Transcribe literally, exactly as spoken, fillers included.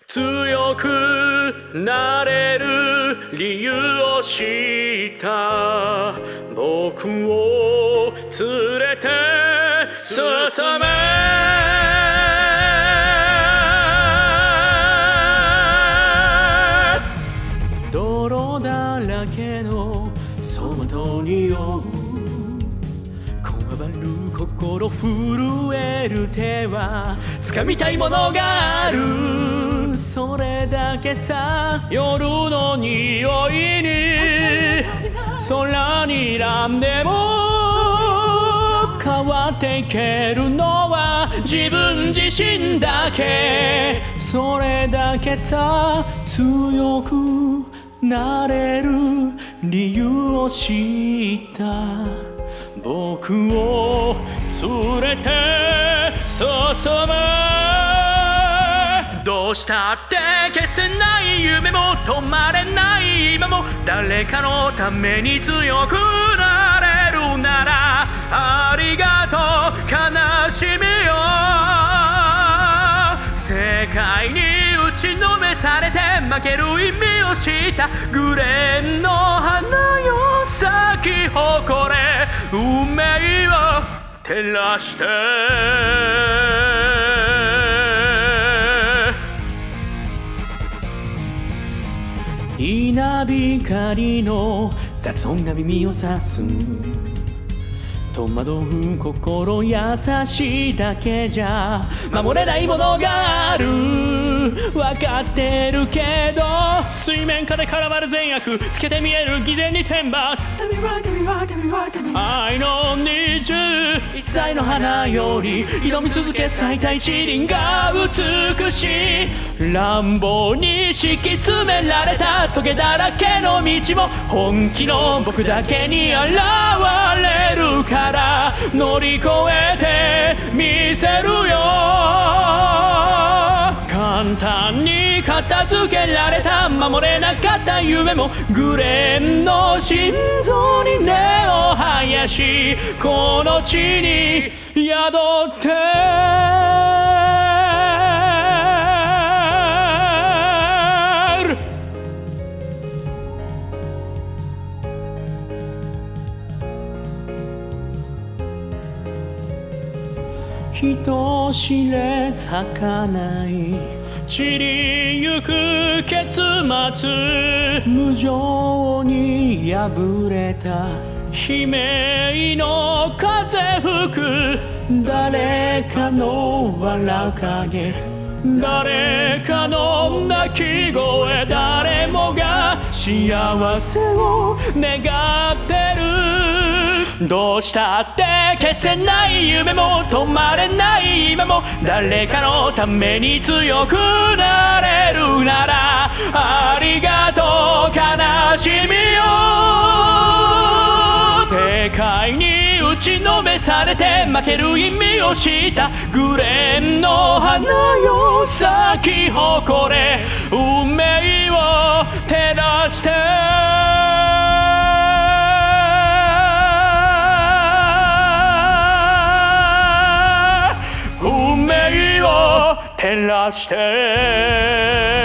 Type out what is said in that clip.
強くなれる理由を知った僕を連れて進め泥だらけのそのとに酔うこわばる心震える手は掴みたいものがあるそれだけさ夜の匂いに空にらんでも変わっていけるのは自分自身だけそれだけさ強くなれる理由を知った僕を連れて進めどうしたって消せない夢も止まれない今も誰かのために強くなれるならありがとう悲しみよ世界に打ちのめされて負ける意味を知ったグレーの花よ咲き誇れ運命を照らして稲光の雑音が耳を刺す戸惑う心優しいだけじゃ守れないものがある分かってるけど水面下で絡まる善悪つけて見える偽善に天罰愛のにじゅういっさいの花より挑み続け咲いた一輪が美しい乱暴に敷き詰められたトゲだらけの道も本気の僕だけに現れるから乗り越えてみせるよ簡単に片付けられた守れなかった夢もグレーの心臓に根を生やしこの地に宿って人知れ咲かない散りゆく結末無情に破れた悲鳴の風吹く誰かの笑う影誰かの泣き声誰もが幸せを願ってるどうしたって消せない夢も止まれない今も誰かのために強くなれるならありがとう悲しみよ世界に打ちのめされて負ける意味を知ったグレーの花よ咲き誇れ運命を照らして照らして